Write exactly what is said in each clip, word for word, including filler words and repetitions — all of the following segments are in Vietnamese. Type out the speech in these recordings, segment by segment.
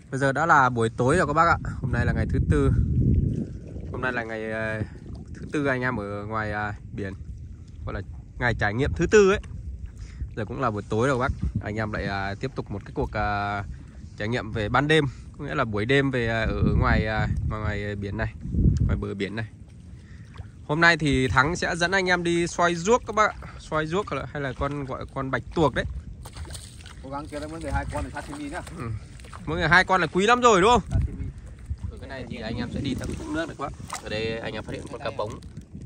Bây giờ đã là buổi tối rồi các bác ạ. Hôm nay là ngày thứ tư. Hôm nay là ngày uh, thứ tư anh em ở ngoài uh, biển, gọi là ngày trải nghiệm thứ tư ấy. Giờ cũng là buổi tối rồi các bác. Anh em lại uh, tiếp tục một cái cuộc uh, trải nghiệm về ban đêm, có nghĩa là buổi đêm về uh, ở ngoài uh, ngoài biển này, ngoài bờ biển này. Hôm nay thì Thắng sẽ dẫn anh em đi xoay ruốc các bác ạ. Xoay ruốc hay là con gọi con bạch tuộc đấy. Cố gắng kiếm mỗi người hai con để sashimi nhá. Ừ. Mỗi người hai con là quý lắm rồi đúng không? Ở cái này thì anh em sẽ đi theo vũng nước này các bác. Ở đây anh em phát hiện con cá bống.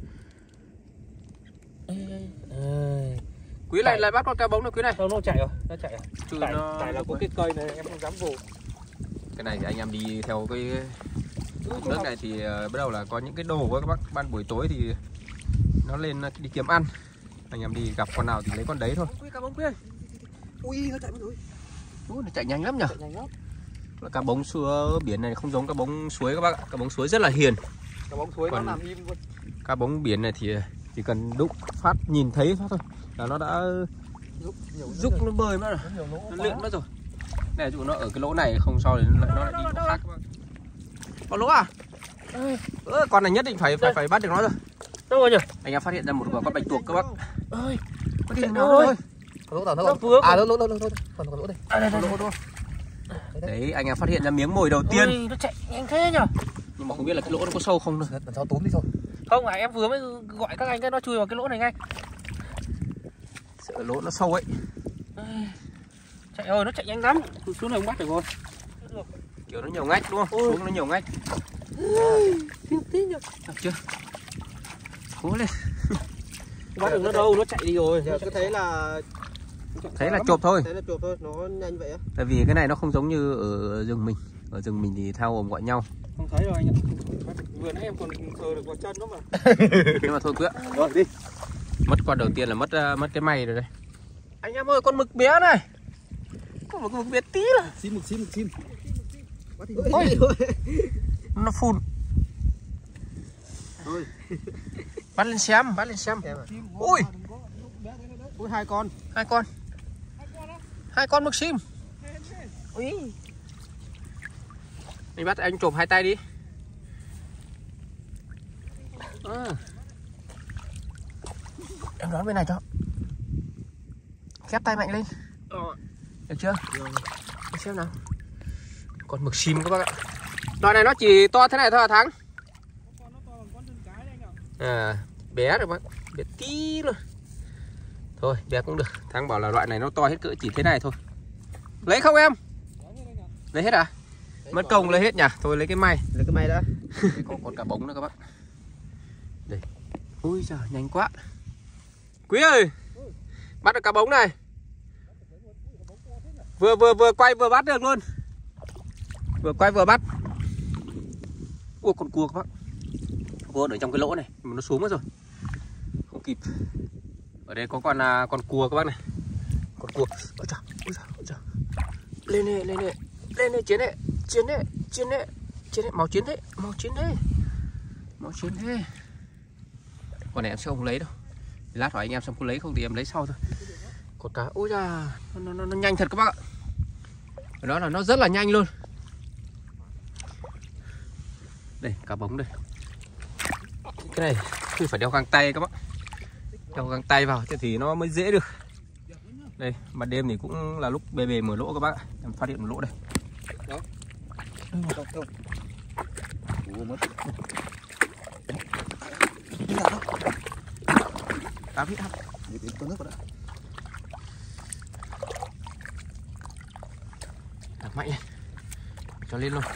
Quý này lại bắt con cá bống này quý này. Đâu nó chạy rồi, nó chạy rồi. Chứ Tại, nó tại là có cái cây này em không dám vô. Cái này thì anh em đi theo cái nước này thì uh, bắt đầu là có những cái đồ các bác. Ban buổi tối thì nó lên đi kiếm ăn. Anh em đi gặp con nào thì lấy con đấy thôi. Quý cá bống quý ơi. Ui nó chạy mất rồi. Ủa, nó chạy nhanh lắm nhỉ? Chạy nhanh lắm. Cá bống suối biển này không giống cá bống suối các bác ạ. Cá bống suối rất là hiền. Cá bống suối Còn nó làm im luôn. Cá bống biển này thì chỉ cần đụng phát nhìn thấy phát thôi là nó đã Giúp, giúp nó bơi mất rồi, nó lượn mất rồi. Này dụ nó ở cái lỗ này không sao thì nó lại nó lại đi chỗ khác các bác. Có lỗ à? Ừ, con này nhất định phải phải phải bắt được nó rồi. Đâu rồi nhỉ? Anh em phát hiện ra một con bạch tuộc các bác. Ơi, có đi nào thôi. Có lỗ nào thôi. À lỗ lỗ lỗ lỗ còn có lỗ đây. À, đây, đây, lỗ thôi. Đấy, anh em phát hiện ra miếng mồi đầu tiên. Ôi, nó chạy nhanh thế nhỉ? Nhưng mà không biết là cái lỗ nó có sâu không nữa. Lần sau túm đi thôi. Không à, em vừa mới gọi các anh cái nó chui vào cái lỗ này ngay. Sợ lỗ nó sâu ấy. Chạy ơi, nó chạy nhanh lắm. Xuống này không bắt được rồi. Kiểu nó nhiều ngách đúng không? Ôi. Xuống nó nhiều ngách. Thiếu tí nhỉ? Được chưa? Cố lên. Không bắt được nó đâu, nó chạy đi rồi. Giờ cứ thấy là Thấy là chộp thôi. Thấy là chộp thôi, nó nhanh vậy á. Tại vì cái này nó không giống như ở rừng mình. Ở rừng mình thì thao ồm gọi nhau. Không thấy rồi anh ạ. Vừa nãy em còn sờ được vào chân đó mà. Nhưng mà thôi cứ. Rồi đi. Mất con đầu tiên là mất uh, mất cái may rồi đây. Anh em ơi, con mực bé này. Có một con mực bé tí là. Xin mực, xin mực, xin. Ôi. Nó phun. Thôi. Bắt lên xem, bắt lên xem. Ui. Ui hai con. Hai con. Hai con mực sim. Ui. Mình bắt anh chộp hai tay đi. À. Em đoán bên này cho. Khép tay mạnh lên. Được chưa? Để xem nào. Con mực sim các bác ạ. Loại này nó chỉ to thế này thôi à Thắng? À, bé được bác. Bé tí luôn. Thôi, bé cũng được. Thắng bảo là loại này nó to hết cỡ chỉ thế này thôi. Lấy không em? Lấy hết à? Mất công lấy hết nhỉ? Thôi lấy cái may. Lấy cái may đã. Có con cá bống nữa các bác. Đây. Ui giời, nhanh quá. Quý ơi. Bắt được cá bống này. Vừa vừa vừa quay vừa bắt được luôn. Vừa quay vừa bắt. Ui con cua các bác. Cua ở trong cái lỗ này, mà nó xuống mất rồi. Không kịp. Ở đây có con con cua các bác này. Con cua. Ôi trời, ôi trời, ôi trời. Lên này, lên này. Lên này chiến này, chiến này, chiến này. Chiến này, máu chiến thế, máu chiến thế. Máu chiến thế. Con này em sẽ không lấy đâu. Lát hỏi anh em xem có lấy không thì em lấy sau thôi. Con cá, ôi da, nó, nó, nó nhanh thật các bác ạ. Đó là nó rất là nhanh luôn. Đây, cá bống đây. Cái này thì phải đeo găng tay các bác. Đeo găng tay vào thì nó mới dễ được. Đây, ban đêm thì cũng là lúc bề bề mở lỗ các bác ạ. Em phát hiện một lỗ đây. Đó. Không, không. Ủa mất. Cá vít hấp. Để đến con nước vào đã. Đặt mạnh lên. Cho lên luôn.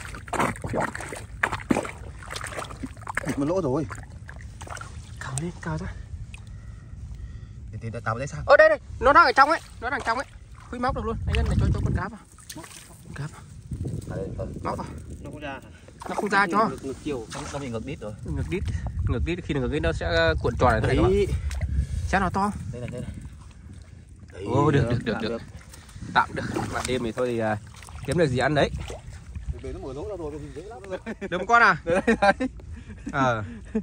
Một lỗ rồi. Cào lên, cào ra. Thì thì tao lấy sao? Ở đây đây, nó đang ở trong ấy, nó đang trong ấy. Khuy móc được luôn. Anh nhân này cho cho con cá vào. Con cá vào. À đây, ờ, Móc vào. Nó không ra. Nó không ra cho. Ngược, ngược chiều, nó bị ngược đít rồi. Ngược đít. Ngược đít khi ngược đít nó sẽ cuộn tròn này thôi các bạn. Chắc nó to. Đây này, đây này. Đấy, Ô được được được được. được. Tạm được. Ban đêm thì thôi thì uh, kiếm được gì ăn đấy. Về nó mở lỗ ra rồi thì dễ lắm. Đúng con à? Đấy đấy. Ờ.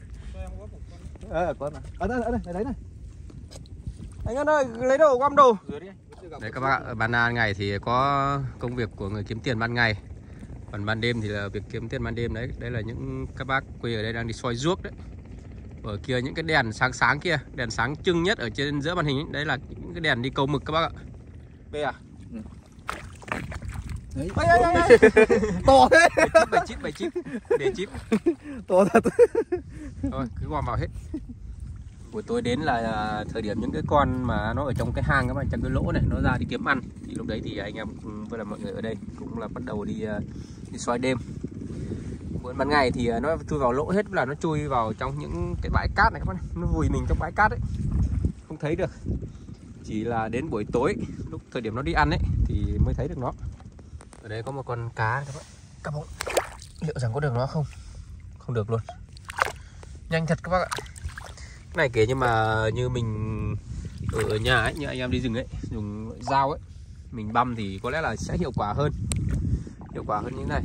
Ờ con à. Ở đây, ở đây, ở đấy này. Anh Ân ơi, lấy đồ gom đồ. Đấy các bạn ạ, ban ngày thì có công việc của người kiếm tiền ban ngày. Còn ban đêm thì là việc kiếm tiền ban đêm đấy. Đấy là những các bác quê ở đây đang đi soi ruốc đấy. Ở kia những cái đèn sáng sáng kia, đèn sáng trưng nhất ở trên giữa màn hình ấy. Đấy là những cái đèn đi câu mực các bác ạ. Bê à? Ừ. Đấy. Ôi, ôi, ôi, ôi. To thế. Bảy chip, bảy chip, để chip. To thật. Thôi, cứ gom vào hết. Buổi tối đến là thời điểm những cái con mà nó ở trong cái hang các bạn, trong cái lỗ này nó ra đi kiếm ăn. Thì lúc đấy thì anh em với là mọi người ở đây cũng là bắt đầu đi đi soi đêm. Buổi ban ngày thì nó chui vào lỗ hết, là nó chui vào trong những cái bãi cát này các bạn, nó vùi mình trong bãi cát ấy, không thấy được. Chỉ là đến buổi tối lúc thời điểm nó đi ăn ấy thì mới thấy được nó. Ở đây có một con cá các bạn, cá bóng. Liệu rằng có được nó không? Không được luôn. Nhanh thật các bác ạ. Cái này kể nhưng mà như mình ở nhà ấy, như anh em đi rừng ấy, dùng dao ấy, mình băm thì có lẽ là sẽ hiệu quả hơn. Hiệu quả hơn như thế này.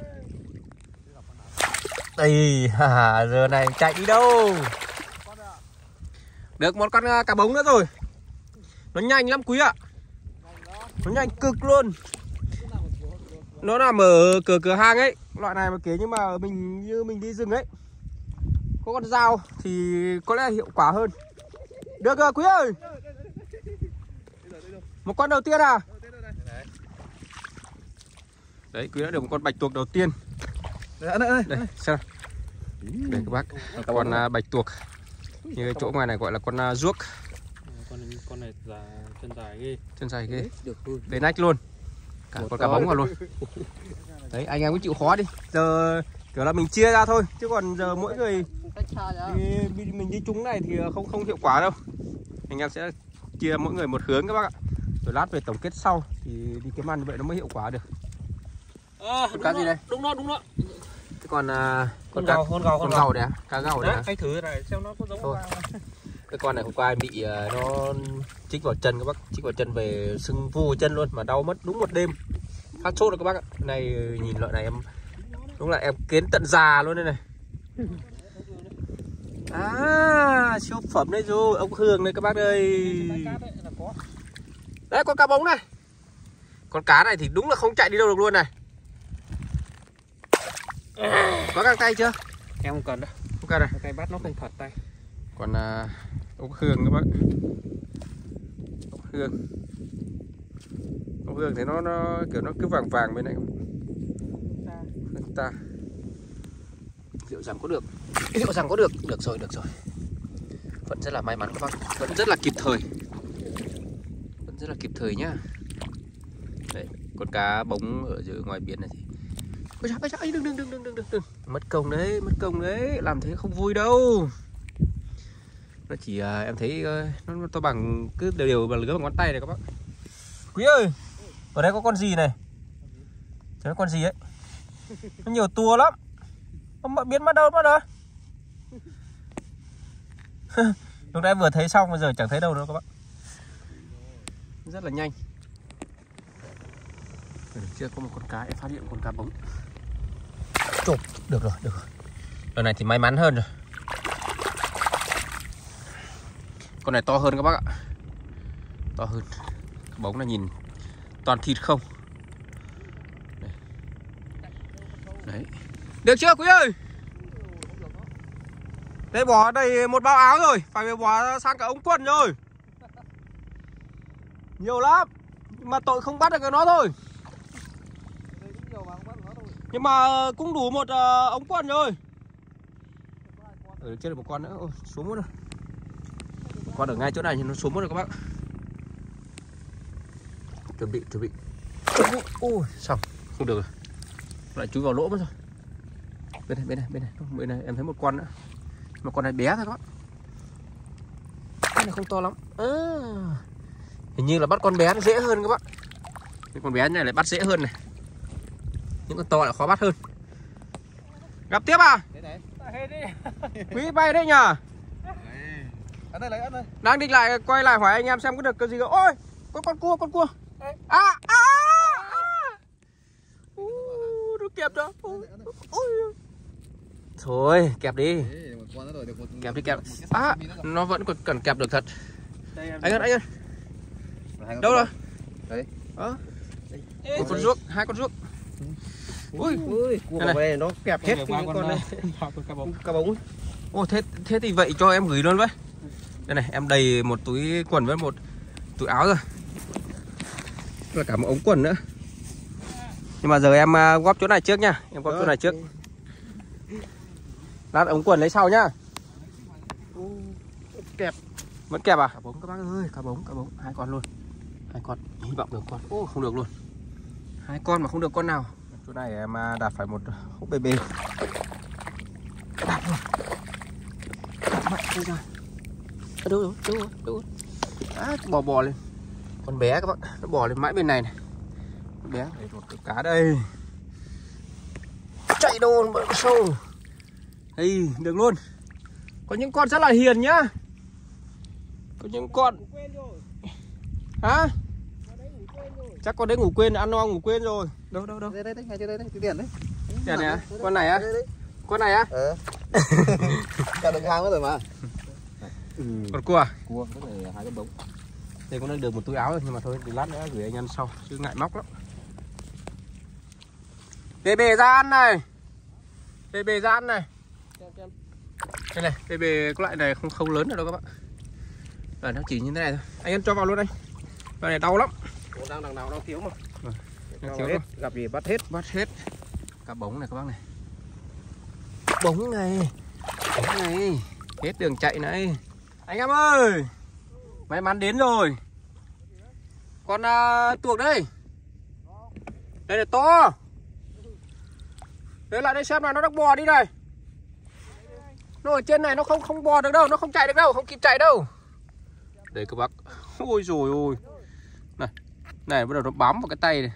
Đây, à, giờ này chạy đi đâu? Được một con cá bống nữa rồi. Nó nhanh lắm quý ạ. Nó nhanh cực luôn. Nó nằm ở cửa cửa hang ấy. Loại này mà kể nhưng mà mình như mình đi rừng ấy, có con dao thì có lẽ hiệu quả hơn. Được rồi quý ơi. Một con đầu tiên à? Đấy, quý đã được một con bạch tuộc đầu tiên. Đây, đây, đây xem. Đây các bác, con uh, bạch tuộc. Như chỗ ngoài này gọi là con uh, ruốc. Con con này già, chân dài ghê. Chân dài ghê. Để nách luôn. Cả con cá bóng vào luôn. Đấy, anh em cứ chịu khó đi. Giờ kiểu là mình chia ra thôi, chứ còn giờ mỗi người đi, mình đi trúng này thì không không hiệu quả đâu. Anh em sẽ chia mỗi người một hướng các bác ạ. Rồi lát về tổng kết sau thì đi kiếm ăn như vậy nó mới hiệu quả được. À, con cá gì đây? Đúng đó, đúng đó. Cái con uh, con, con cá, gầu, con gầu, con gầu đấy á, cá gầu đấy. Hãy thử này xem nó có giống không. Cái con này hôm qua em bị uh, nó chích vào chân các bác, chích vào chân về sưng vù chân luôn mà đau mất đúng một đêm. Phát sốt rồi các bác ạ. Này nhìn loại này em đúng là em kiến tận già luôn đây này. À, siêu phẩm đây rồi, ông Hương đây các bác ơi. Đấy con cá bống này. Con cá này thì đúng là không chạy đi đâu được luôn này. Có găng tay chưa? Em không cần đâu. Không cần này. Tay bắt nó không thật tay. Còn uh, ông Hương các bác. Ông Hương. Ông Hương thì nó nó kiểu nó cứ vàng vàng bên này. Hương ta. Liệu rằng có được? Liệu rằng có được? Được rồi, được rồi. Vẫn rất là may mắn các bác. Vẫn rất là kịp thời. Vẫn rất là kịp thời nhá. Đấy, con cá bống ở dưới ngoài biển này thì ôi trời, ôi trời, đừng, đừng, đừng, đừng, đừng, đừng. Mất công đấy, mất công đấy. Làm thế không vui đâu. Nó chỉ uh, em thấy uh, nó, nó to bằng cứ đều đều bằng lứa bằng ngón tay này các bác. Quý ơi, ở đây có con gì này? Thấy con gì ấy? Nó nhiều tua lắm. Nó biến mất đâu mất rồi. Lúc nãy vừa thấy xong bây giờ chẳng thấy đâu nữa các bác. Rất là nhanh. Được chưa, có một con cá em phát hiện con cá bống. Chụp, được rồi, được rồi. Lần này thì may mắn hơn rồi. Con này to hơn các bác ạ. To hơn. Bống này nhìn toàn thịt không. Đây. Đấy. Được chưa quý ơi? Đây bỏ đầy một bao áo rồi. Phải bỏ sang cả ống quần rồi. Nhiều lắm. Nhưng mà tội không bắt được nó thôi. Nhưng mà cũng đủ một uh, ống quần rồi. Ở trên được một con nữa. Ôi, xuống mất rồi. Con ở ngay chỗ này thì nó xuống mất rồi các bác. Chuẩn bị, chuẩn bị. Ôi, xong. Không được rồi. Lại chui vào lỗ mất rồi. Bên này, bên này, bên này. Bên này em thấy một con nữa. Mà con này bé thôi các bác. Cái này không to lắm. À, hình như là bắt con bé nó dễ hơn các bác. Cái con bé này lại bắt dễ hơn này. Những con to lại khó bắt hơn. Gặp tiếp à? Quý bay đấy nhờ. Đang định lại quay lại hỏi anh em xem có được cái gì không. Ôi, có con cua, con cua. À, à, à. Uh, nó kẹp đó. Ôi. Thôi, kẹp đi. Kẹp đi kẹp. À, nó vẫn còn cần kẹp được thật. Anh ơi, anh ơi. Đâu rồi? Đấy. Ờ. Một con ruốc, hai con ruốc. Ui, ui, cua đây này. về nó kẹp hết Hết cái con này. cá bống. Cá bống. Ô thế thế thì vậy cho em gửi luôn với. Đây này, em đầy một túi quần với một túi áo rồi. Và cả một ống quần nữa. Nhưng mà giờ em uh, góp chỗ này trước nha, em góp chỗ này trước. Lát ống quần lấy sau nhá. Kẹp. Vẫn kẹp à? Cá bống các bác ơi, cá bống, cá bống, hai con luôn. Hai con, hy vọng được con. Ô không được luôn. Hai con mà không được con nào. Chỗ này em đạt phải một hốc bê bê. Đạt luôn. Đạt mạnh không ra. À, đâu rồi, đâu rồi, đâu rồi. À, bò bò lên. Con bé các bạn, nó bò lên mãi bên này này. Con bé, đây một cái cá đây. Chạy đâu mà sâu. Đây, được luôn. Có những con rất là hiền nhá. Có những con. Hả? Chắc con đấy ngủ quên, ăn no ngủ quên rồi. Đâu đâu đâu. Đây đây đây, ngay trên đây đấy, cái tiền đấy. Tiền này á? Con này á? Con này á? Ờ. Cả được hàng rồi mà. Ừ. Con cua à? Cua, cái này hai cái bống. Đây cũng được một túi áo rồi, nhưng mà thôi để lát nữa gửi anh ăn sau chứ ngại móc lắm. Bê bê ra ăn này. Bê bê ra ăn này. Đây này, bê bê có loại này không không lớn được đâu các bạn. Và nó chỉ như thế này thôi. Anh ăn cho vào luôn anh. Cái này đau lắm. Đang đằng nào đang thiếu mà. Vâng. Đang thiếu hết, gặp gì bắt hết. Bắt hết. Cá bống này các bác này. Bống này. Bống này. Hết đường chạy này. Anh em ơi. May mắn đến rồi. Con uh, tuộc đây. Đây là to. Đây lại đây xem là nó đang bò đi này. Nó ở trên này nó không không bò được đâu, nó không chạy được đâu, không kịp chạy đâu. Đây các bác. Ôi rồi ôi. Này. Này bắt đầu nó bám vào cái tay này.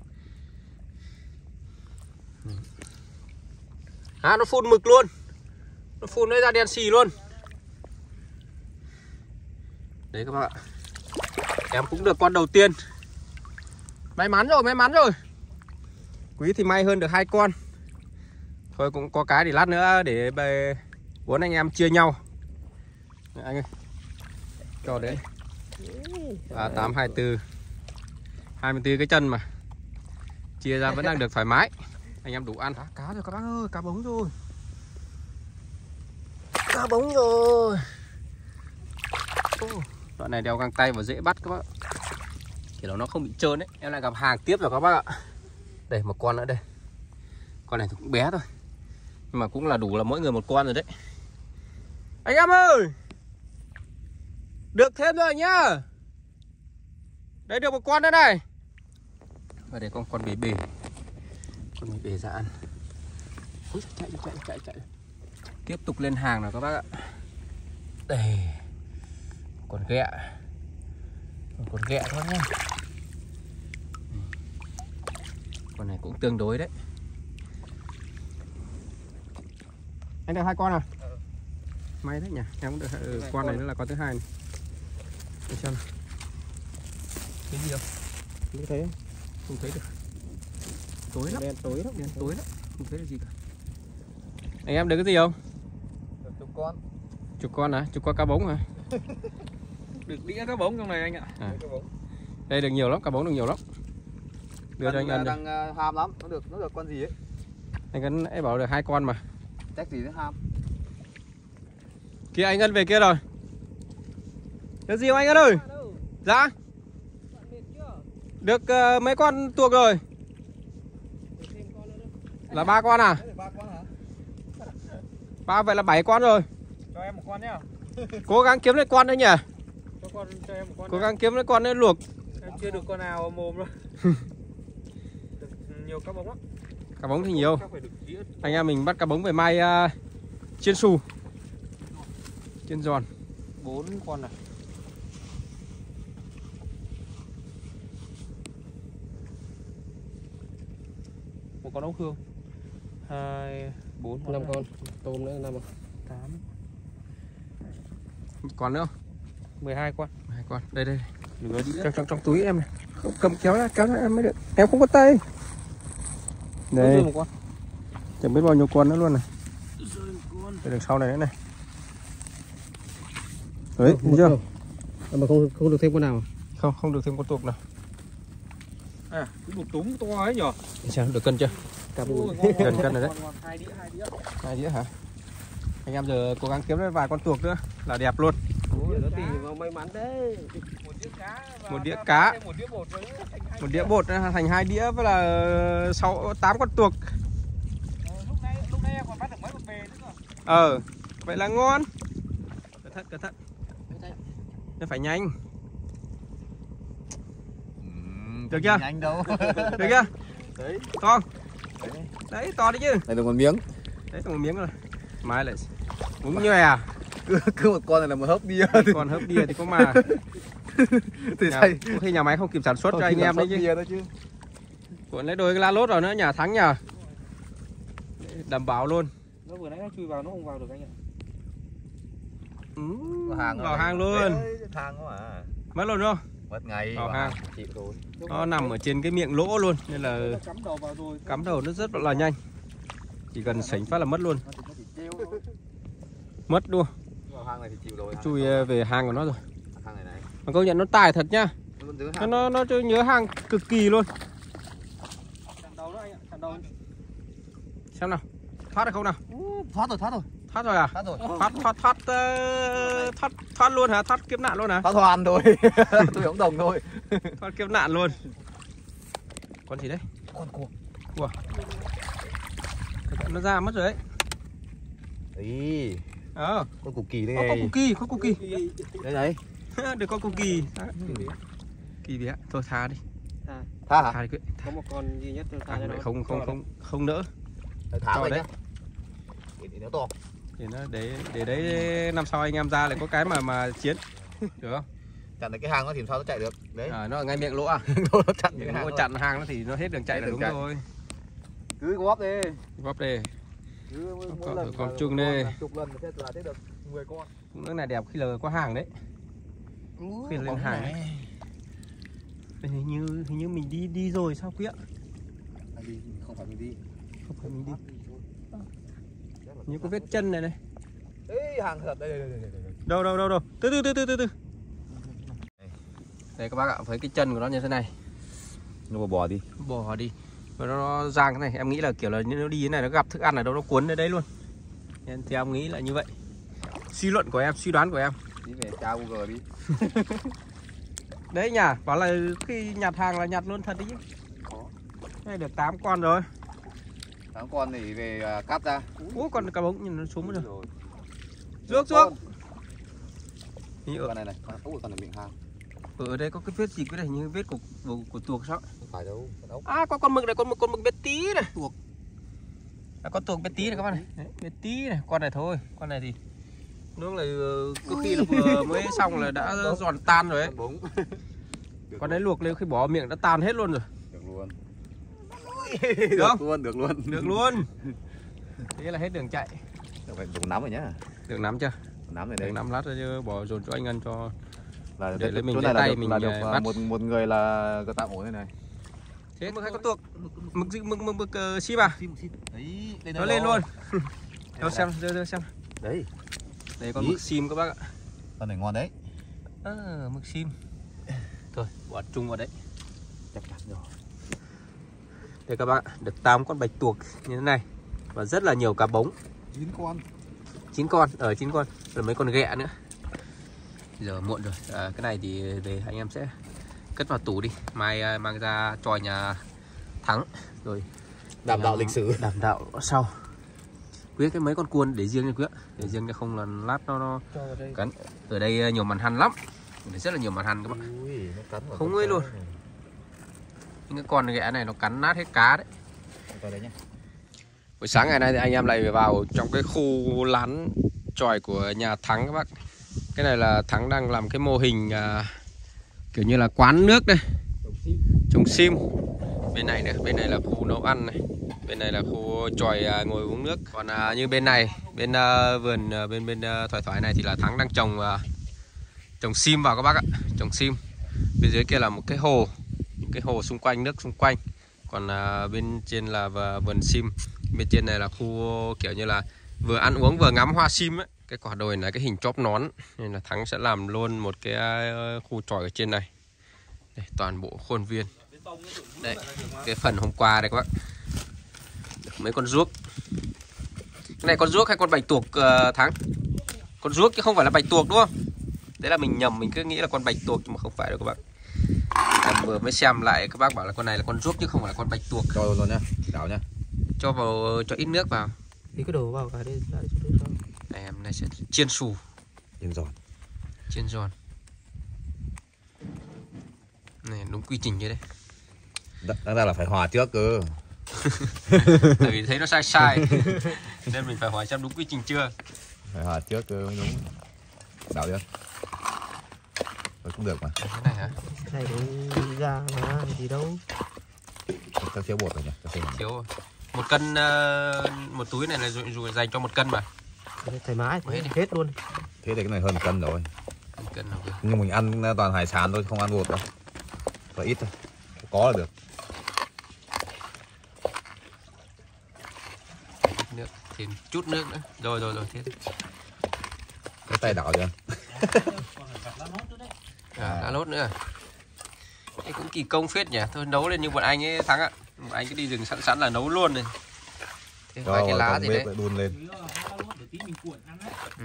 À nó phun mực luôn. Nó phun nó ra đen xì luôn. Đấy các bạn ạ. Em cũng được con đầu tiên. May mắn rồi, may mắn rồi. Quý thì may hơn được hai con. Thôi cũng có cái để lát nữa để bề bốn anh em chia nhau. Đấy, anh ơi. Cho đấy. À, tám hai tư. hai mươi tư cái chân mà. Chia ra vẫn đang được thoải mái. Anh em đủ ăn. Cá, cá rồi các bác ơi, cá bống rồi. Cá bống rồi. Oh, đoạn này đeo găng tay và dễ bắt các bác. Kiểu nó không bị trơn đấy. Em lại gặp hàng tiếp rồi các bác ạ. Đây một con nữa đây. Con này thì cũng bé thôi. Nhưng mà cũng là đủ là mỗi người một con rồi đấy. Anh em ơi. Được thêm rồi nhá. Đây được một con nữa này. Và đây con con bể bể. Con bể bể ra ăn. Ui, chạy chạy chạy chạy. Tiếp tục lên hàng nào các bác ạ. Đây. Con ghẹ. Con ghẹ thôi nhá. Con này cũng tương đối đấy. Anh được hai con à? Ừ. May đấy nhỉ. Em cũng được ừ, con này nữa là con thứ hai này. Để xem. Cái gì không? Không thấy. Không thấy được. Tối lắm. Đen tối lắm, đen tối lắm. Không thấy được gì cả. Anh em được cái gì không? Được chục con. Chục con hả? Chục con cá bống hả? Được đĩa cá bống trong này anh ạ. À. Đây được nhiều lắm, cá bống được nhiều lắm. Đưa cho anh ăn đang uh, ham lắm, nó được nó được con gì ấy. Anh Ân ấy bảo được hai con mà. Chắc gì nữa ham. Kia anh Ân về kia rồi. Được gì không anh Ân ơi? Dạ. Được uh, mấy con tuộc rồi. Là ba con à? Ba vậy là bảy con rồi. Cho em một con nhá. Cố gắng kiếm lấy con đấy nhỉ. Cho con cho em một con. Cố gắng kiếm lấy con đấy luộc. Em chưa được con nào mồm đâu. Được nhiều cá bống lắm. Cá bống thì nhiều. Anh em mình bắt cá bống về mai uh, chiên xù. Chiên giòn. Bốn con này. Một con ốc hương. Hai, bốn, năm con. Tôm nữa năm. Tám. Còn nữa không? Mười hai con. Hai con. Đây đây. Trong, trong trong túi em này. Không cầm kéo ra, kéo ra em mới được. Em không có tay. Đây. Một con. Chẳng biết bao nhiêu con nữa luôn này. Đây được sau này nữa này. Đấy, thấy chưa? Mà không không được thêm con nào. Không, không được thêm con tuộc nào. À, cái một túm to ấy nhở. Sao được cân chưa? Ôi, ngon, Gần ngon, cân rồi đấy. ngon, ngon. Hai đĩa, hai đĩa. Hai đĩa hả? Anh em giờ cố gắng kiếm được vài con tuộc nữa là đẹp luôn. Ôi, nó tìm vào may mắn đấy. Một đĩa cá. và Một đĩa thêm cá. Một đĩa bột với thành hai Một đĩa. đĩa bột thành hai đĩa với là sáu tám con tuộc. Ờ, lúc nãy lúc nãy em còn bắt được mấy con bề nữa cơ. Ờ, vậy là ngon. Cẩn thận, cẩn thận. Nó phải nhanh. Được chưa? Nhanh đâu. Được chưa? Đấy. To. Đấy, to đấy chứ. Đây là một miếng. Đấy, một miếng rồi. Mai lại uống nhòe à? Cứ, cứ một con này là một hớp bia. Còn hớp bia thì có mà. Thì Nhà, đây. có khi nhà máy không kịp sản xuất cho anh em đấy chứ. Bia đó chứ. Cuộn lấy đôi cái la lốt rồi nữa, nhà thắng nhờ. Đảm bảo luôn. Nó vừa nãy nó chui vào nó không vào được anh ạ. Ừ, Vào hàng, vào hàng luôn. Đấy, hàng quá à. Mất luôn không? Mất ngày Vào hàng. Chịu rồi. Nó nằm ở trên cái miệng lỗ luôn nên là Nó cắm đầu vào rồi. cắm đầu nó rất là nhanh. Chỉ cần sánh phát là mất luôn. Nó chỉ- nó chỉ treo thôi. Mất luôn. Vào hàng này thì chịu rồi. Chui về hàng của nó rồi. Hàng này này. Mà công nhận nó tài thật nhá. Nó vẫn giữ Nó hàng. nó, nó cho nhớ hàng cực kỳ luôn. Chặn đầu đó anh ạ, chặn đầu. Xem nào. Thoát được không nào? Thoát rồi, thoát rồi. Thoát rồi à? Thoát rồi. Thoát thoát thoát uh, thoát thoát luôn hả? Thoát kiếp nạn luôn hả? Thoát hoàn rồi. Tôi không đồng thôi. Thoát kiếp nạn luôn. Con gì đấy? Con cua. Ủa. Nó ra mất rồi đấy. Ý. Ờ. Con củ kỳ đây Có, có này. cookie, có cookie. Đấy đấy. Được con cookie. Kỳ bé. Thôi tha đi. Tha hả? Tha đi quyết. Có một con duy nhất tôi À, thả cho vậy nó. không không không không nỡ. Thả Cho vậy đấy. nhá. Để nó to. Thì nó để để đấy năm sau anh em ra lại có cái mà mà chiến. Được không? Chặn được cái hàng nó thì sao nó chạy được. Đấy. À, nó ở ngay miệng lỗ à? Nó chặn cái Miệng hàng. lỗ chặn hàng nó thì nó hết đường chạy Hết là đường đúng chạy. rồi. Cứ góp đi. Góp đây. Cứ mỗi Con- lần con mà chung một đi. con là chục lần sẽ là thế được mười con. Nước này đẹp khi là có hàng đấy. Khi lên hàng ấy. Hình như hình như mình đi đi rồi sao quý ạ? Anh đi, không phải mình đi. Không phải mình đi. Như có vết chân này này. Ê, hàng thật đây đây đây đây đây. Đâu đâu đâu đâu. Từ từ từ từ từ từ. Đây các bác ạ, với cái chân của nó như thế này. Nó bò bò đi. Bỏ đi. Và nó, nó giang thế này, em nghĩ là kiểu là nó đi thế này nó gặp thức ăn ở đâu nó cuốn đến đấy luôn. Nên thì em nghĩ là như vậy. Suy luận của em, suy đoán của em. Đi về tra Google đi. Đấy nhỉ, bảo là khi nhặt hàng là nhặt luôn thật đấy chứ. Đây được tám con rồi. Tám con thì về à, cắt ra. Ủa còn cá bống nhìn nó xuống mất rồi. Rồi. Rước Con. rước. Hình như Con ở, này này, con con này miệng hàng. ở đây có cái vết gì cái này như vết của của, của tuộc sao? Không phải đâu, con ốc. À có con mực này, con mực con mực bé tí này, tuộc. À, con tuộc bé tí này các bạn này. Đấy, bé tí này, con này thôi, con này thì nước là có khi là vừa mới xong là đã giòn tan rồi đấy. Con bống. Con đấy luộc lên khi bỏ miệng đã tan hết luôn rồi. Được luôn. Được không? Được luôn, được luôn. Được luôn. Thế là hết đường chạy. Phải dùng nắm rồi nhá. Được nắm chưa? Nắm rồi Được đây. nắm lát rồi chứ bỏ dồn cho anh ăn cho. Là để lấy mình chỗ lấy này là tay được, mình, là được à, à, bắt. một một người là tạm ổn thế này. Thế mực hay con tuộc? Mực gì mực mực mực uh, sim à? Sim sim. Đấy, lên Nó lên luôn. Đâu xem, đưa, đưa xem. Đấy. Đây con Ý. mực sim các bác ạ. Con này ngon đấy. À, mực sim. Thôi, bỏ chung vào đấy. Chắc chắn rồi. Đây các bạn ạ, được tám con bạch tuộc như thế này. Và rất là nhiều cá bống. chín con. chín con, ở chín con. Rồi mấy con ghẹ nữa. Giờ muộn rồi. À, cái này thì về anh em sẽ cất vào tủ đi. Mai à, mang ra cho nhà Thắng. Rồi Đảm đạo lịch sử. Đảm đạo sau. Quý cái mấy con cuôn để riêng nha quý ạ. Để riêng cho không là lát nó, nó cắn. Ở đây nhiều màn hăn lắm. Ở đây rất là nhiều màn hăn các bạn. Ui, nó cắn vào Không con ấy cá luôn. này. Những cái con ghẹ này nó cắn nát hết cá đấy. Vào đây nhá. Buổi sáng ngày nay thì anh em lại vào trong cái khu lán chòi của nhà Thắng các bác. Cái này là Thắng đang làm cái mô hình à, kiểu như là quán nước đây, trồng sim. Bên này nữa, bên này là khu nấu ăn này, bên này là khu chòi à, ngồi uống nước. Còn à, như bên này, bên à, vườn à, bên bên à, thoải thoải này thì là Thắng đang trồng à, trồng sim vào các bác ạ, trồng sim. Bên dưới kia là một cái hồ, những cái hồ xung quanh, nước xung quanh. Còn à, bên trên là vườn sim. Bên trên này là khu kiểu như là vừa ăn uống vừa ngắm hoa sim ấy. Cái quả đồi là cái hình chóp nón, nên là Thắng sẽ làm luôn một cái khu chòi ở trên này. Đây, toàn bộ khuôn viên. Đây, cái phần hôm qua đây các bác. Mấy con ruốc. Cái này con ruốc hay con bạch tuộc uh, Thắng? Con ruốc chứ không phải là bạch tuộc đúng không? Đấy là mình nhầm, mình cứ nghĩ là con bạch tuộc nhưng mà không phải đâu các bác. Em vừa mới xem lại các bác bảo là con này là con ruốc chứ không phải là con bạch tuộc. Cho rồi nhá, đảo nhá. Cho vào, cho ít nước vào. Thì cứ đổ vào cái đây lại cho nước vào. Đây em này sẽ chiên xù. Chiên giòn. Chiên giòn. Này đúng quy trình như đấy. Đáng ra là phải hòa trước cơ. Tại vì thấy nó sai sai nên mình phải hỏi xem đúng quy trình chưa. Phải hòa trước cơ mới đúng. Đảo chưa? Rồi cũng được mà. Cái này hả? Cái này để ra mà gì đâu. Cho thiếu bột rồi nhỉ? Thiếu rồi. Một cân uh, một túi này là dùng dành cho một cân mà. Thoải mái hết, hết luôn. Thế thì cái này hơn cân rồi. Cân nào cơ? Nhưng mình ăn toàn hải sản thôi, không ăn bột đâu. Và ít thôi. Có là được. Nước, thêm chút nước nữa. Rồi rồi rồi thế. Cái tay đảo chưa? À, lá lốt nữa. Cái cũng kỳ công phết nhỉ. Thôi nấu lên như bọn anh ấy Thắng ạ. Bọn anh cứ đi rừng sẵn sẵn là nấu luôn này. Thế vài cái lá gì đấy. Đun lên. Ừ.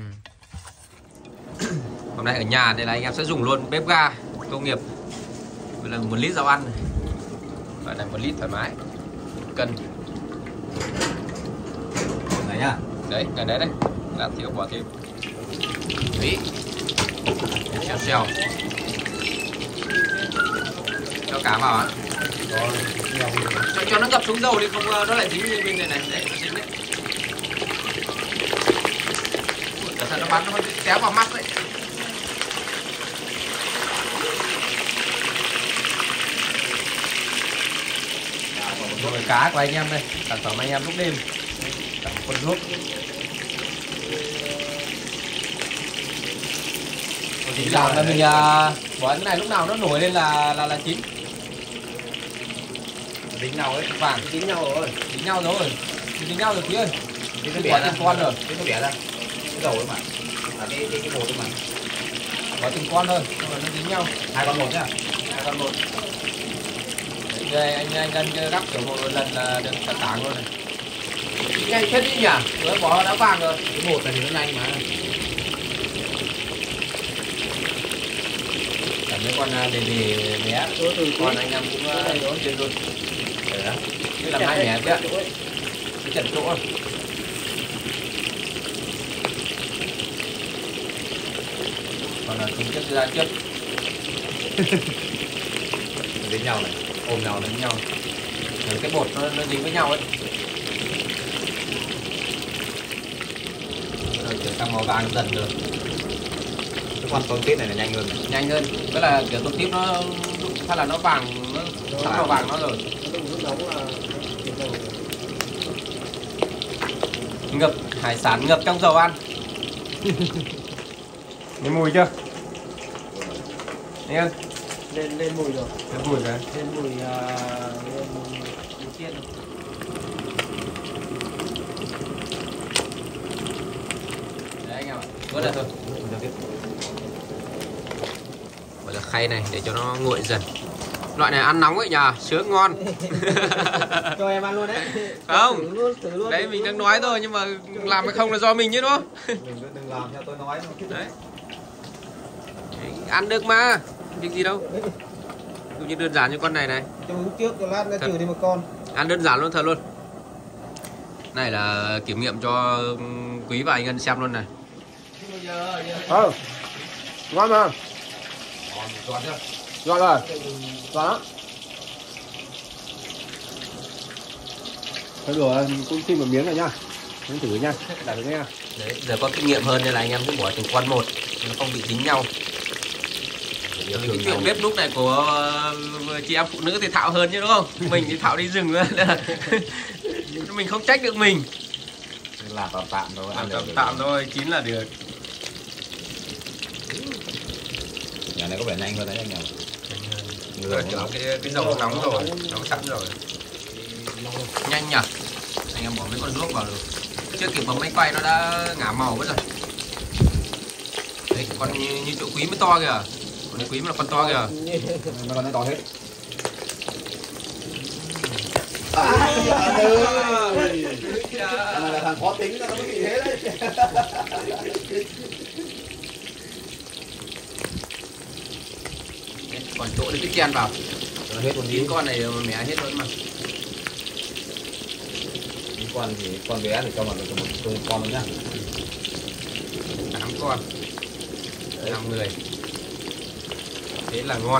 Hôm nay ở nhà đây là anh em sẽ dùng luôn bếp ga công nghiệp. Đây là một lít rau ăn này. Và là một lít thoải mái. Cân. Này nhá. Đấy, cái đấy đấy. Lát thiếu bỏ thêm. Mỹ. Xèo xèo. Cho cá vào á. Cho, cho nó ngập xuống dầu đi không nó lại dính như bên này này. Đấy, nó dính đấy. Cẩn thận nó bắn nó kéo vào mắt đấy. Rồi cá của anh em đây, sản phẩm anh em lúc đêm. Cả một con ruốc. Chỉ làm là mình uh, bỏ cái này lúc nào nó nổi lên là là là chín. Dính nhau ấy. Vàng Dính nhau rồi. Dính nhau rồi. Dính nhau rồi tí ơi. Cái Cái bẻ bỏ từng con rồi. Cái bẻ ra. Cái dầu ấy mà. Là cái cái cái bột ấy mà. Bỏ từng con thôi, xong rồi nó dính nhau. Hai con một nhá. Hai con một. Đây anh anh anh gắp kiểu một lần là được cả tảng luôn này. Nhanh phết đi nhỉ? Rồi bỏ đã vàng rồi. Cái bột này thì nó nhanh mà. Cả mấy con để để bé, con anh em cũng đốn trên luôn. Đấy đó. Cứ làm hai mẻ chứ. Cứ chật chỗ. Còn là chúng chất ra trước. Dính nhau này, ôm nhau này. Dính nhau. Rồi cái bột nó, nó dính với nhau ấy. Rồi chuyển sang màu vàng dần rồi. Cái con tôm tít này là nhanh hơn này. Nhanh hơn. Tức là kiểu tôm tít nó hay là nó vàng, nó sẵn màu vàng nó rồi. Ngập hải sản ngập trong dầu ăn. Lên mùi chưa? Lên Lên lên mùi rồi. lên mùi rồi. Lên mùi uh, lên mùi chiên. Đấy anh em ạ. Vớt ra thôi. Gọi là khay này để cho nó nguội dần. Loại này ăn nóng ấy nhờ, sướng ngon. Cho em ăn luôn đấy. Không. Thử luôn, thử luôn. Đấy mình đang nói thôi nhưng mà làm hay không là do mình chứ đúng không? Đừng đừng làm theo tôi nói thôi. Đấy. Ăn được mà, việc gì đâu. Ví dụ như đơn giản như con này này. Cho lúc trước lát nó trừ đi một con. Ăn đơn giản luôn thật luôn. Này là kiểm nghiệm cho Quý và anh Ngân xem luôn này. Ừ. Ngon mà. Ngon chưa? Ngon rồi. Ngon lắm. Thôi rồi, cũng xin một miếng này nhá. Mình thử nha, đặt được nha. Đấy, giờ có kinh nghiệm hơn nên là anh em cứ bỏ từng con một, nó không bị dính nhau. Cái chuyện bếp lúc này của chị em phụ nữ thì thạo hơn chứ đúng không? Mình thì thạo đi rừng nữa. Mình không trách được mình. Làm tạm tạm thôi. Làm tạm tạm thôi, chín là được. Nhà này có vẻ nhanh hơn đấy anh em. Rồi, cái, cái dầu nóng rồi, nóng sẵn rồi. Nhanh nhỉ? Anh em bỏ mấy con ruốc vào rồi. Chưa kịp bấm máy quay nó đã ngả màu mất rồi. Đấy, con như, như chỗ Quý mới to kìa. Con Quý mà là con to kìa. Mấy con này to hết. là thằng khó tính nó mới bị thế đấy. Còn chỗ để cái chen vào. Hết con Chín con này mẹ hết luôn mà. Những con thì con bé thì cho vào được một con con nữa nhá. Tám con. Năm người. Thế là ngon.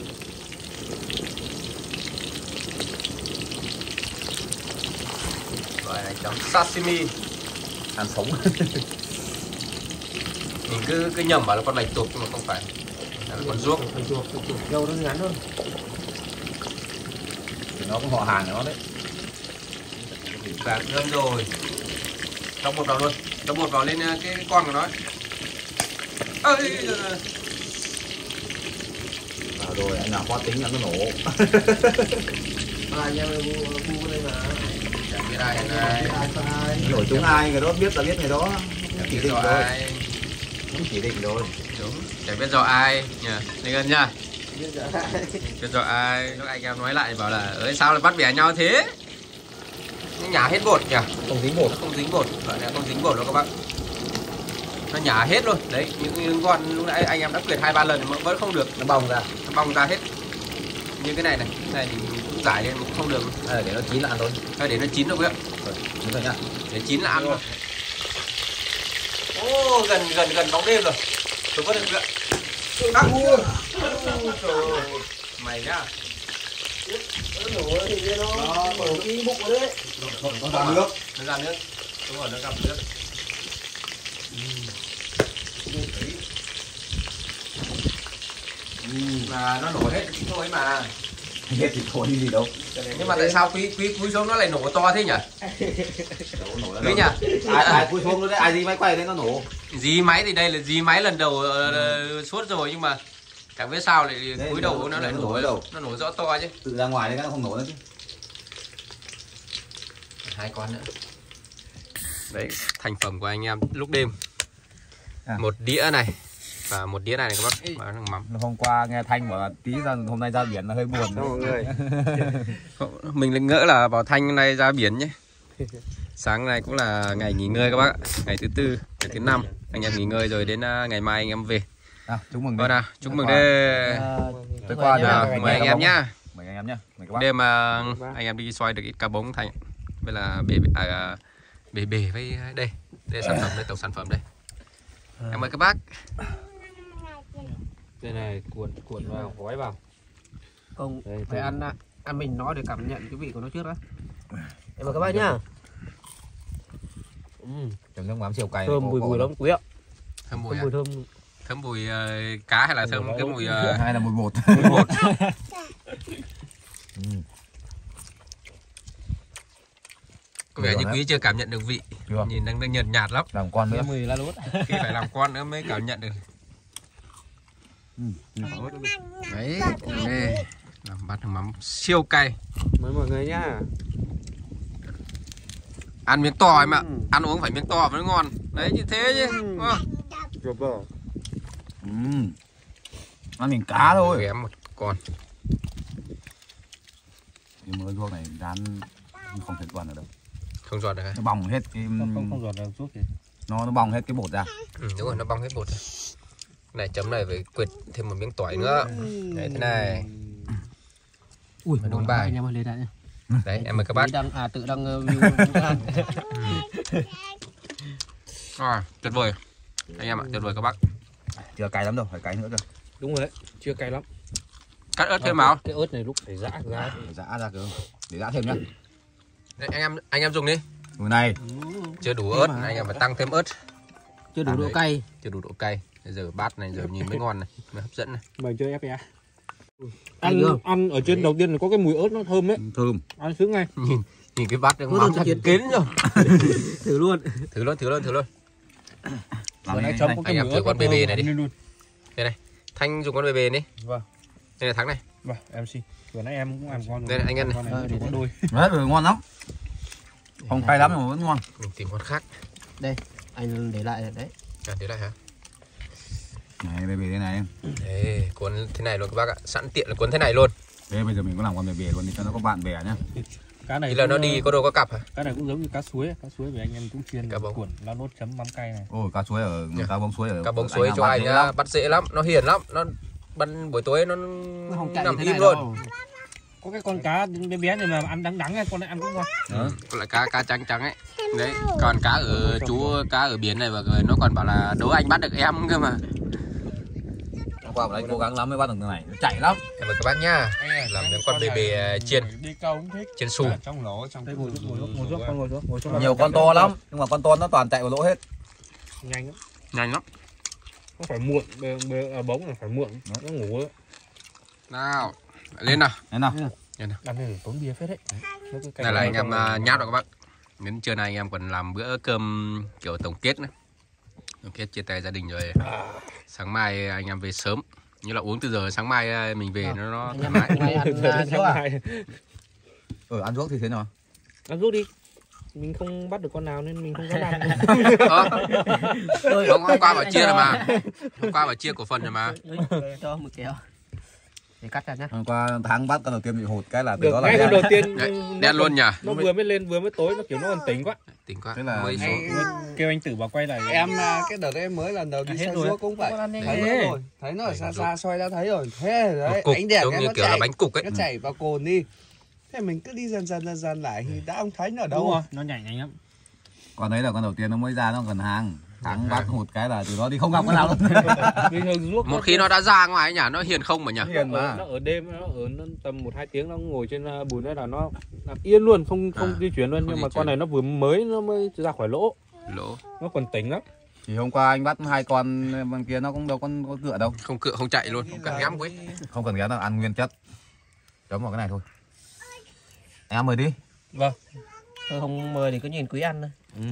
Rồi này chấm sashimi. Ăn sống. Mình cứ cứ nhầm bảo là con bạch tuộc nhưng mà không phải. Là con ruốc. Con chuột, con chuột dâu nó ngắn hơn. Thì nó cũng họ hàng nó đấy. Và thơm rồi. Cho bột vào luôn. Cho bột vào lên cái, cái con của nó. Ơi, À, rồi anh nào khó tính là nó nổ. À, anh em bu bu đây mà. Chẳng biết ai này. Nổi chúng ai người đó biết là biết người đó. Chẳng Chỉ biết định do rồi. ai. Cũng chỉ định rồi. Đúng. Chẳng biết do ai nhỉ. Đi gần nha. Biết do ai. Lúc anh em nói lại bảo là ơi sao lại bắt bẻ nhau thế. Nhả hết bột nhỉ. Không dính bột. Nó không dính bột. Gọi là không dính bột đâu các bác. Nó nhả hết luôn. Đấy, những, những con lúc nãy anh em đã quyệt hai ba lần mà vẫn không được. Nó bong ra. Nó bong ra hết. Như cái này này. Cái này thì mình cũng giải lên cũng không được. À, để nó chín là ăn thôi. Thôi để nó chín đâu quý ạ. Rồi, chín rồi nhá. Để chín là ăn thôi. Ô, gần gần gần bóng đêm rồi. Tôi vớt được quý ạ. Đắc luôn. Mày nhá. Nó nổ thì nó mở cái bụng vào đấy. Nó ra nước. Nó ra nước. Đúng rồi, nó gặp nước. Mà nó nổ hết thôi mà. Hết thì thôi gì đâu. Nhưng mà tại sao quý quý quý xuống nó lại nổ to thế nhỉ? Nổ, nổ Quý nhỉ? Ai ai cúi xuống đấy, ai gì máy quay đấy nó nổ. Dí máy thì đây là dí máy lần đầu uh, suốt rồi nhưng mà chẳng biết sao lại Đấy, cúi đầu nó- nó lại nó nổ nổ đầu. nó nổ rõ to chứ. Tự ra ngoài đấy nó không nổ nữa chứ. Hai con nữa. Đấy, thành phẩm của anh em lúc đêm. À. Một đĩa này và một đĩa này, này các bác, và thằng mắm. Hôm qua nghe Thanh bảo là tí ra hôm nay ra biển là hơi buồn Đó mọi người. Mình lại ngỡ là bảo Thanh hôm nay ra biển nhé. Sáng nay cũng là ngày nghỉ ngơi các bác ạ. Ngày thứ tư, ngày thứ năm anh em nghỉ ngơi rồi đến uh, ngày mai anh em về. À, chúc mừng. Vâng nào, chúc mừng qua. đây. Tối qua À, được mời anh em nhá. Mời anh em nhá. Mời các bác. Đêm mà anh em đi xoay được ít cá bống Thành. Với là bể à, bể bể với đây. Đây là sản phẩm, đây tổng sản phẩm đây. Em mời các bác. Đây này cuộn cuộn vào gói vào. Không Đây, phải tôi- ăn ăn mình nó để cảm nhận cái vị của nó trước đó. Em mời các bác nhá. Ừ, Chấm nước mắm siêu cay. thơm bùi bùi lắm quý ạ. Thơm mùi Thơm à? bùi thơm. Thơm mùi uh, cá hay là thơm cái mùi uh, Hay là mùi bột. mùi bột? Ừ. Có vẻ như Được quý chưa cảm nhận được vị. Chưa. Nhìn đang, đang nhợt nhạt lắm. Làm con nữa. Mười là lốt. Khi phải làm con nữa mới cảm nhận được. Ừ. Đấy, đây. Làm bát nước mắm siêu cay. Mời mọi người nhá. Ăn miếng to em ạ. Ăn uống phải miếng to mới ngon. Đấy như thế chứ. Đúng không? Chuột vào. Ừ. Ăn mình cá thôi. Ghém một con. Nhưng mới ruốc này rán không thể toàn được đâu. Không giọt được hả? Nó bong hết cái Không không không giọt được thuốc gì. nó nó bong hết cái bột ra. Ừ, đúng rồi, nó bong hết bột rồi. Này chấm này phải quệt thêm một miếng tỏi nữa. Đấy thế này. Ui, Đúng đúng bài. bài. Anh em ơi, lấy đại nhá. Đấy em mời các bác. Đang à tự đang uh, view thức ăn. À, tuyệt vời. Anh em ạ, tuyệt vời các bác. Chưa cay lắm đâu, phải cay nữa cơ. Đúng rồi đấy, chưa cay lắm. Cắt ớt thêm vào. Cái ớt này lúc phải giã ra. Để giã ra cơ. Để giã thêm nhá. Đấy, anh em anh em dùng đi. Mùi này. Chưa đủ ớt, anh em phải tăng thêm ớt. Chưa đủ độ cay. Chưa đủ độ cay. Bây giờ bát này giờ nhìn mới ngon này, mới hấp dẫn này. Mời chơi ép pê a. Ăn Ăn chưa? ăn ở trên đầu tiên là có cái mùi ớt nó thơm ấy, Thơm. ăn sướng ngay. Nhìn nhìn cái bát nước Thôi mắm thôi, thật chiến- kín rồi. Thử luôn. Thử luôn, thử luôn, thử luôn. Làm Vừa nãy đi, chấm Thanh. có Anh cái em mùi thử ớt con nó bê bê thơm này đi. lên luôn. Thanh dùng con bê bê đi. Vâng, Đây là Thắng này. vâng, em xin. Vừa nãy em cũng ăn con rồi. Đây này, anh ăn này. Con này Ờ, nó để có đây. đôi. Đấy, rồi ngon lắm. Không cay lắm nhưng mà vẫn ngon. Mình tìm con khác. Anh để lại đấy. À, thế này hả? Này, bề bề thế này. Đây, cuốn thế này luôn các bác ạ. Sẵn tiện là cuốn thế này luôn. Đây bây giờ mình có làm con bề bề luôn đi cho nó có bạn bè nhá. Cá này Thì là nó cũng, đi có đồ có cặp hả? Cá này cũng giống như cá suối, cá suối vì anh em cũng chiên Cá bống. cuộn lá nốt chấm mắm cay này. Ôi cá suối ở Dạ. cá bông suối ở Cá bông anh suối Nam cho bắt anh dễ á, lắm. bắt dễ lắm, nó hiền lắm, nó ban buổi tối nó, Nó không chạy nằm như thế im này luôn. đâu. Có cái con cá bé bé này mà ăn đắng đắng ấy, con này ăn cũng ngon. Ừ. Còn lại cá cá trắng trắng ấy. Đấy, còn cá ở chú cá ở biển này và nó còn bảo là đố anh bắt được em cơ mà. Hôm qua anh cố gắng lắm mới bắt được cái này, nó chạy lắm. Cảm ơn các bác nhá. Làm những con bề bề chiên Đi câu cũng thích. chiên xù. Trong lỗ trong. Đây ngồi xuống ngồi xuống ngồi xuống con ngồi xuống ngồi xuống. Nhiều con to lắm, nhưng mà con to nó toàn chạy vào lỗ hết. Nhanh lắm. Nhanh lắm. Nó phải muộn, bê, bê, à, bóng là phải muộn, nó ngủ ấy. Nào, lên nào. Thế nào? Lên nào. Ăn này tốn bia phết đấy. Này là anh em uh, nhát rồi các bác. Đến trưa nay anh em còn làm bữa cơm kiểu tổng kết nữa. Tổng kết chia tay gia đình rồi. Sáng mai anh em về sớm. Như là uống từ giờ sáng mai mình về nó nó thoải mái. Mày ăn uh, chưa à? Ừ, ăn ruốc thì thế nào? Ăn rút đi. Mình không bắt được con nào nên mình không dám ăn. Ờ. Hôm, hôm qua bảo chia rồi mà. Hôm qua bảo chia cổ phần rồi mà. Cho một kéo. Để cắt ra nhá. Hôm qua tháng bắt con đầu tiên bị hụt cái là từ Được đó là ngay đen. con đầu tiên Đấy, nó đen luôn nhỉ. Nó vừa mới lên vừa mới tối nó kiểu nó còn tỉnh quá. Tỉnh quá. Thế là Mới số. Kêu anh Tử bảo quay lại. Em cái đợt em mới lần đầu đi hết xe rồi ruốc cũng vậy, thấy nó rồi, thấy nó ở xa xa soi ra thấy rồi, thế đấy Cục ánh đèn giống cái như nó kiểu là chạy, bánh cục ấy. nó chạy vào cồn đi, thế mình cứ đi dần dần dần dần lại thì đã ông thấy nó ở đâu Đúng rồi. rồi, nó nhảy nhanh lắm. con đấy là con đầu tiên nó mới ra nó gần hàng. Tháng bắt hụt cái là từ đó đi không gặp con nào luôn. Bình thường ruốc Một khi nó đã ra ngoài nhỉ, nó hiền không mà nhỉ. Hiền nó, mà. ở, nó ở đêm nó ở nó tầm một hai tiếng nó ngồi trên uh, bùn đấy là nó nằm yên luôn, không không À, di chuyển luôn, không nhưng di mà chuyển. con này nó vừa mới nó mới ra khỏi lỗ, Lỗ. nó còn tỉnh lắm. Thì hôm qua anh bắt hai con bên kia nó cũng đâu con có cựa đâu. Không cựa không chạy luôn, không cần ngắm quấy. Không cần ghé đâu, ăn nguyên chất. Chấm vào cái này thôi. Em mời đi. Vâng. Thôi không mời thì cứ nhìn quý ăn thôi. Ừ.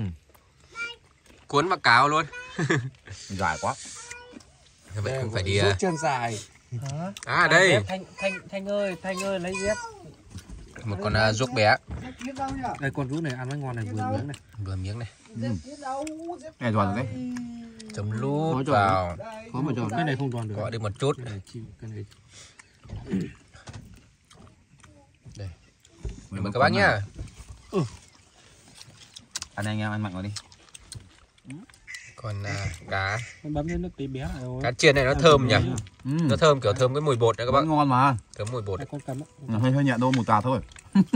Cuốn vào cáo luôn. Dài quá. Vậy không phải đi. Ruốc chân dài. À đây, Thanh Thanh Thanh ơi, Thanh ơi lấy dép. một con uh, ruốc bé. Đây con rú này ăn nó ngon này, vừa miếng này. Vừa miếng này. Ừ. Nghe giòn rồi đấy. Chấm lút vào. Có mà giòn. Cái này không giòn được. Có được một chút. Cái này chim, cái này. Đây. Mời các bác nhá. Ăn anh em ăn mạnh vào đi. Còn uh, cá Nó bấm lên nó tí bé lại rồi. cá chiên này nó thơm nhỉ. Ừ. Nó thơm kiểu thơm cái mùi bột đấy các bác. Vẫn ngon mà. Thơm mùi bột. Đây con cầm á. Hơi hơi nhẹ đô một tạt thôi.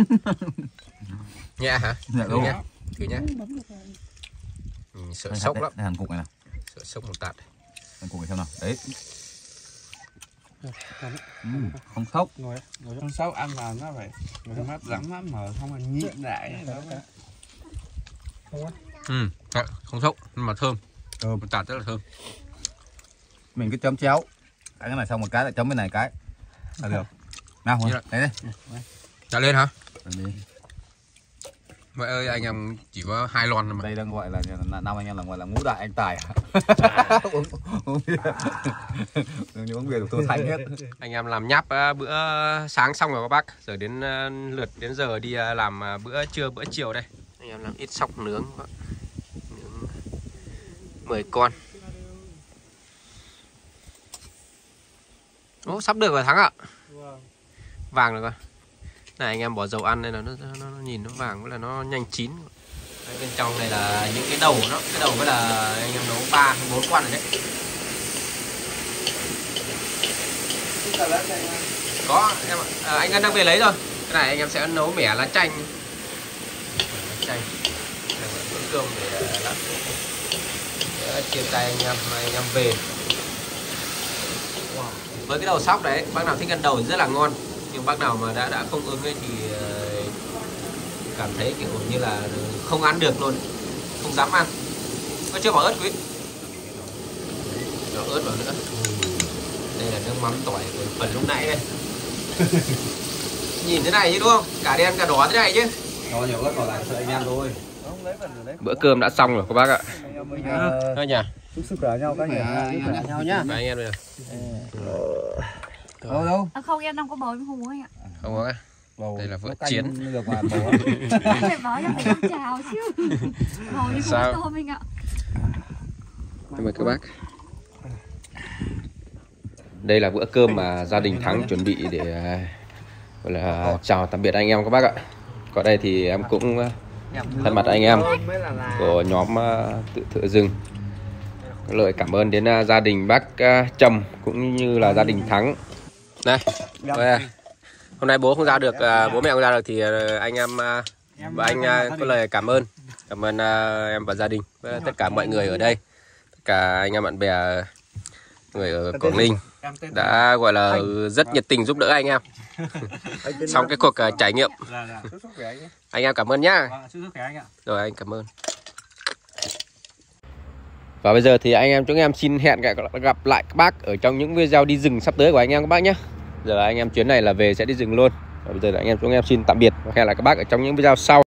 Nhẹ hả? Nhẹ Thử đô. nhá. Thử nhá. Ừ, sợ Đây, sốc đây, lắm. đây hàn cục này nào. Sợ sốc một tạt. Hàn cục này xem nào. Đấy. Đây, cầm á. Ừ. Không sốc. Ngồi á, ngồi á. Con sóc ăn vào nó phải mắt lắm lắm mở không là nhịn lại đó. Ừ, không sốc nhưng mà thơm. Thơm. Một tạt rất là thơm. Mình cứ chấm chéo. Cái này xong một cái lại chấm bên này cái. Là được. Nào, Như là- đấy đây. Đã lên hả? Đi. Mẹ ơi anh em chỉ có hai lon thôi mà. Đây đang gọi là là- năm anh em là gọi là ngũ đại anh tài à? uống uống bia. Những uống bia của Tô Thanh hết. Anh em làm nháp uh, bữa sáng xong rồi các bác. Giờ đến uh, lượt đến giờ đi uh, làm uh, bữa trưa bữa chiều đây. Anh em làm ít sóc nướng. Các bác. Nướng mười con. Ô sắp được rồi Thắng ạ. Vàng rồi con. Này anh em bỏ dầu ăn đây là nó, nó, nó, nó nhìn nó vàng với là nó nhanh chín. Đấy, bên trong này là những cái đầu nó, cái đầu với là anh em nấu ba bốn con rồi đấy. Có em ạ. À, anh em đang về lấy rồi. Cái này anh em sẽ nấu mẻ lá chanh. Lá chanh. Đây là bữa cơm để lát để chia tay anh em anh em về. Với cái đầu sóc đấy, bác nào thích ăn đầu thì rất là ngon. Nhưng bác nào mà đã đã không ưng ấy thì cảm thấy kiểu như là không ăn được luôn, không dám ăn. Có chưa bỏ ớt quý, bỏ ớt vào nữa. Đây là nước mắm tỏi của phần lúc nãy đây. Nhìn thế này chứ đúng không? Cả đen cả đỏ thế này chứ. Cho nhiều ớt vào lại sợ anh em thôi. Bữa cơm đã xong rồi các bác ạ. Thôi nhỉ. Chúc sức khỏe nhau các nhà. Nhau nhá. Và anh em bây giờ. Đâu đâu. À, không em đang có bầu em không uống anh ạ. Không có á. Đây là vợ chiến. Được mà bầu. Em phải báo cho phải ăn chào chứ. Bầu đi Sao? không tôm anh ạ. Cảm ơn các bác. Đây là bữa cơm mà gia đình Thắng chuẩn bị để gọi là chào tạm biệt anh em các bác ạ. Còn Qua đây thì em cũng thay mặt anh em của nhóm tự thự rừng lời cảm ơn đến gia đình bác Trầm cũng như là gia đình Thắng. Đây, hôm nay bố không ra được, bố mẹ không ra được thì anh em và anh có lời cảm ơn, cảm ơn em và gia đình với tất cả mọi người ở đây, tất cả anh em bạn bè người ở Quảng Ninh đã gọi là rất nhiệt tình giúp đỡ anh em xong cái cuộc trải nghiệm. Anh em cảm ơn nhá. Rồi anh cảm ơn. Và bây giờ thì anh em chúng em xin hẹn gặp lại các bác ở trong những video đi rừng sắp tới của anh em các bác nhé. Giờ anh em chuyến này là về sẽ đi rừng luôn. Và bây giờ anh em chúng em xin tạm biệt và hẹn lại các bác ở trong những video sau.